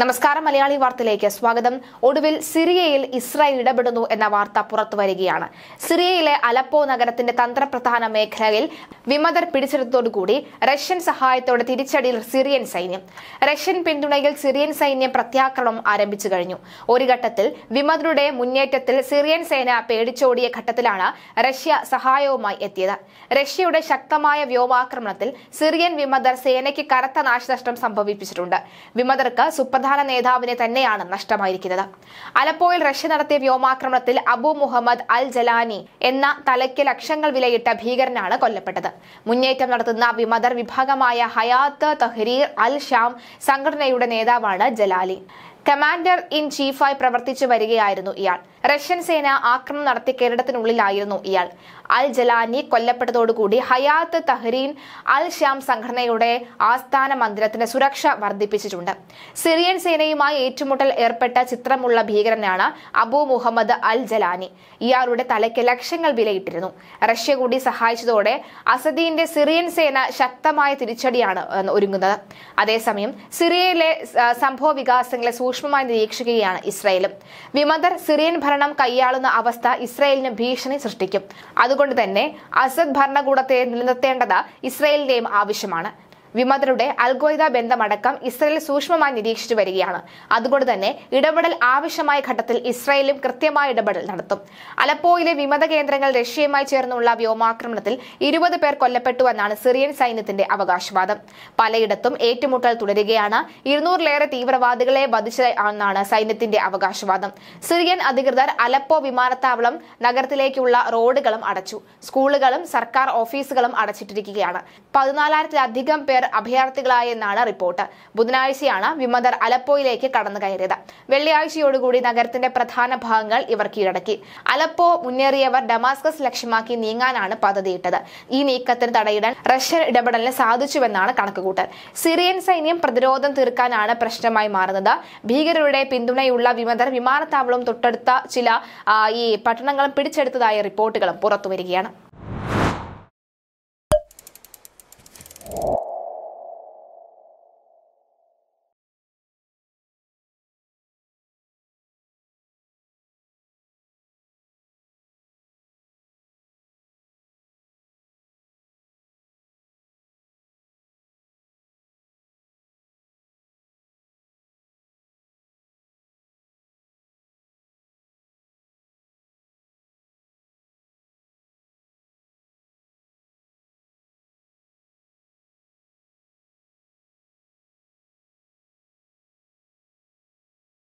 നമസ്കാരം മലയാളി വാർത്തയിലേക്ക് സ്വാഗതം. ഒടുവിൽ സിറിയയിൽ ഇസ്രായേൽ ഇടപെടുന്നു എന്ന വാർത്ത പുറത്തുവരികയാണ്. സിറിയയിലെ അലപ്പോ നഗരത്തിന്റെ തന്ത്രപ്രധാന മേഖലയിൽ വിമതർ പിടിച്ചെടുത്തതോടുകൂടി റഷ്യൻ സഹായത്തോടെ തിരിച്ചടിയിൽ സിറിയൻ സൈന്യം. റഷ്യൻ പിന്തുണയിൽ സിറിയൻ സൈന്യം പ്രത്യാക്രമണം ആരംഭിച്ചു കഴിഞ്ഞു. ഒരു ഘട്ടത്തിൽ വിമതരുടെ മുന്നേറ്റത്തിൽ സിറിയൻ സേന പേടിച്ചോടിയ ഘട്ടത്തിലാണ് റഷ്യ സഹായവുമായി എത്തിയത്. റഷ്യയുടെ ശക്തമായ വ്യോമാക്രമണത്തിൽ സിറിയൻ വിമതർ സേനയ്ക്ക് കനത്ത നാശനഷ്ടം സംഭവിപ്പിച്ചിട്ടുണ്ട്. വിമതർക്ക് സുപ്രധാന നേതാവിനെ തന്നെയാണ് നഷ്ടമായിരിക്കുന്നത്. അലപ്പോയിൽ റഷ്യ നടത്തിയ വ്യോമാക്രമണത്തിൽ അബു മുഹമ്മദ് അൽ ജലാനി എന്ന തലയ്ക്ക് ലക്ഷങ്ങൾ വിലയിട്ട ഭീകരനാണ് കൊല്ലപ്പെട്ടത്. മുന്നേറ്റം നടത്തുന്ന വിമതർ വിഭാഗമായ ഹയാത്ത് തഹ്രീർ അൽ ഷാം സംഘടനയുടെ നേതാവാണ് ജലാലി. കമാൻഡർ ഇൻ ചീഫായി പ്രവർത്തിച്ചു വരികയായിരുന്നു ഇയാൾ. റഷ്യൻ സേന ആക്രമണം നടത്തിയ കെട്ടിടത്തിനുള്ളിലായിരുന്നു ഇയാൾ. അൽ ജലാനി കൊല്ലപ്പെട്ടതോടുകൂടി ഹയാത്ത് തഹ്രീർ അൽ ഷാം സംഘടനയുടെ ആസ്ഥാന മന്ദിരത്തിന്റെ സുരക്ഷ വർദ്ധിപ്പിച്ചിട്ടുണ്ട്. സിറിയൻ സേനയുമായി ഏറ്റുമുട്ടൽ ഏർപ്പെട്ട ചിത്രമുള്ള ഭീകരനാണ് അബു മുഹമ്മദ് അൽ ജലാനി. ഇയാളുടെ തലയ്ക്ക് ലക്ഷങ്ങൾ വിലയിട്ടിരുന്നു. റഷ്യ കൂടി സഹായിച്ചതോടെ അസദിന്റെ സിറിയൻ സേന ശക്തമായ തിരിച്ചടിയാണ് ഒരുങ്ങുന്നത്. അതേസമയം സിറിയയിലെ സംഭവ വികാസങ്ങളെ സൂക്ഷ്മമായി നിരീക്ഷിക്കുകയാണ് ഇസ്രായേലും. വിമതർ സിറിയൻ ഭരണം കൈയാളുന്ന അവസ്ഥ ഇസ്രായേലിന് ഭീഷണി സൃഷ്ടിക്കും. അതുകൊണ്ട് തന്നെ അസദ് ഭരണകൂടത്തെ നിലനിർത്തേണ്ടത് ഇസ്രായേലിന്റെയും ആവശ്യമാണ്. വിമതരുടെ അൽഖ്വയ്ദ ബന്ധമടക്കം ഇസ്രായേൽ സൂക്ഷ്മമായി നിരീക്ഷിച്ചു വരികയാണ്. അതുകൊണ്ട് തന്നെ ഇടപെടൽ ആവശ്യമായ ഘട്ടത്തിൽ ഇസ്രായേലും കൃത്യമായ ഇടപെടൽ നടത്തും. അലപ്പോയിലെ വിമത കേന്ദ്രങ്ങൾ റഷ്യയുമായി ചേർന്നുള്ള വ്യോമാക്രമണത്തിൽ 20 പേർ കൊല്ലപ്പെട്ടുവെന്നാണ് സിറിയൻ സൈന്യത്തിന്റെ അവകാശവാദം. പലയിടത്തും ഏറ്റുമുട്ടൽ തുടരുകയാണ്. 200-ലേറെ തീവ്രവാദികളെ വധിച്ചെന്നാണ് സൈന്യത്തിന്റെ അവകാശവാദം. സിറിയൻ അധികൃതർ അലപ്പോ വിമാനത്താവളം, നഗരത്തിലേക്കുള്ള റോഡുകളും അടച്ചു. സ്കൂളുകളും സർക്കാർ ഓഫീസുകളും അടച്ചിട്ടിരിക്കുകയാണ്. 14,000-ലധികം പേർ അഭയാർത്ഥികളായെന്നാണ് റിപ്പോർട്ട്. ബുധനാഴ്ചയാണ് വിമതർ അലപ്പോയിലേക്ക് കടന്നു കയറിയത്. വെള്ളിയാഴ്ചയോടുകൂടി നഗരത്തിന്റെ പ്രധാന ഭാഗങ്ങൾ ഇവർ കീഴടക്കി. അലപ്പോ മുന്നേറിയവർ ഡമാസ്കസ് ലക്ഷ്യമാക്കി നീങ്ങാനാണ് പദ്ധതിയിട്ടത്. ഈ നീക്കത്തിന് തടയിടാൻ റഷ്യൻ ഇടപെടലിന് സാധിച്ചുവെന്നാണ് കണക്കുകൂട്ടൽ. സിറിയൻ സൈന്യം പ്രതിരോധം തീർക്കാനാണ് പ്രശ്നമായി മാറുന്നത്. ഭീകരരുടെ പിന്തുണയുള്ള വിമതർ വിമാനത്താവളവും തൊട്ടടുത്ത ചില ഈ പട്ടണങ്ങളും പിടിച്ചെടുത്തതായ റിപ്പോർട്ടുകളും പുറത്തുവരികയാണ്.